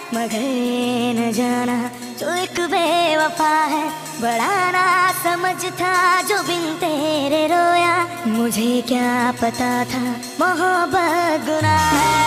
मगर न जाना जो एक बेवफा है, बड़ा ना समझ था जो बिन तेरे रोया। मुझे क्या पता था मोहब्बत गुनाह है।